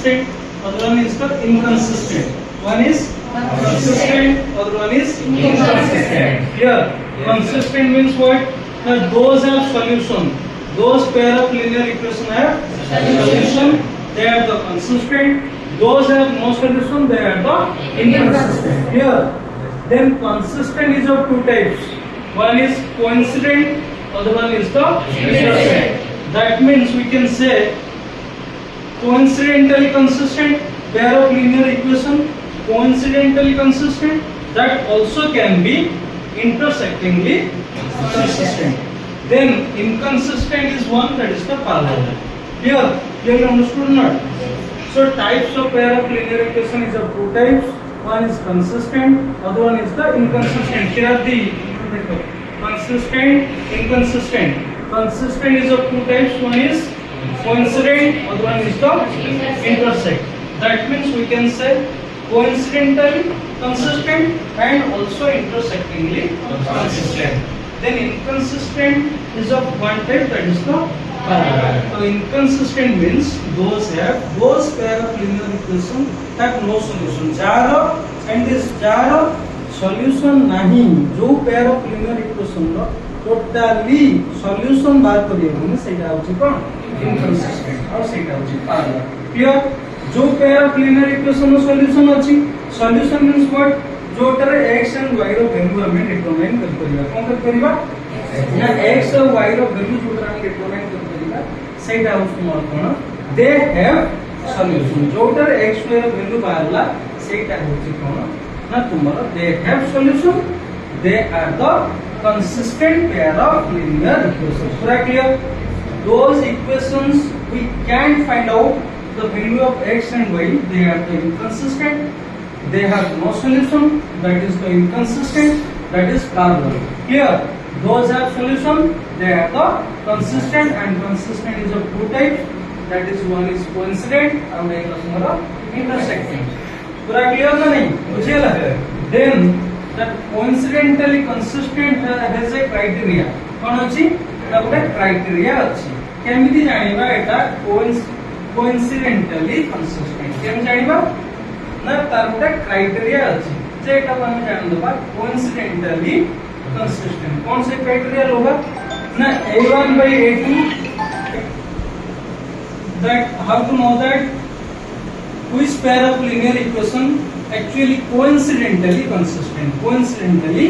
consistent, other one is the inconsistent. One is consistent, other one is inconsistent. Here, consistent means what? That those have solution. Those pair of linear equation have solution. They are the consistent. Those have no solution. They are the inconsistent. Here, then consistent is of two types. One is coincident, other one is the intersect. That means we can say coincidentally consistent pair of linear equation, coincidentally consistent, that also can be intersectingly consistent. Then inconsistent is one, that is the parallel. Here, clearly understood or not? So types of pair of linear equation is of two types. One is consistent, other one is the inconsistent. Here the consistent, inconsistent. Consistent is of two types. One is coincident, other one is the intersect. That means we can say coincidentally consistent and also intersectingly consistent. Then inconsistent is of one type, that is the parallel. So inconsistent means those pair of linear equation have no solution. Jar and this jar solution nahi. जो pair of linear equation ro totally solution बाहर करिए हमने सेटा होची कौन inconsistent और सेटा होची parallel. Clear? जो pair of linear equation रो solution होची, solution means what? जोटारे x and y रो वैल्यू हमें डिटरमाइन कर परिबा. कौन कर परिबा? ना x और y रो वैल्यू जोटारे हमें डिटरमाइन कर परिबा. सेटा होची मोर कोन? They have solution. जोटारे x y रो वैल्यू बाहरला सेटा होची कोन? ना तुम्हारा they have solution. They are the consistent pair of linear equations. Pura clear? Those equations we can find out the value of x and y. They are the inconsistent. They have no solution. That is the inconsistent. That is parallel. Clear? Those have solution. They are the consistent, and consistent is of two types. That is one is coincident and the other is intersecting. Pura clear ना नहीं? बुझे ला? Then that coincidentally consistent has a criteria. कौन अच्छी? ना उधर criteria अच्छी. केमिति जानिबा एटा coincidentally consistent. केम जानिबा? ना तार उधर criteria अच्छी. जे एटा हम जान दो बात coincidentally consistent. कौन से criteria लोगा? ना A1 by A2. That how to know that which pair of linear equation actually coincidentally consistent? Coincidentally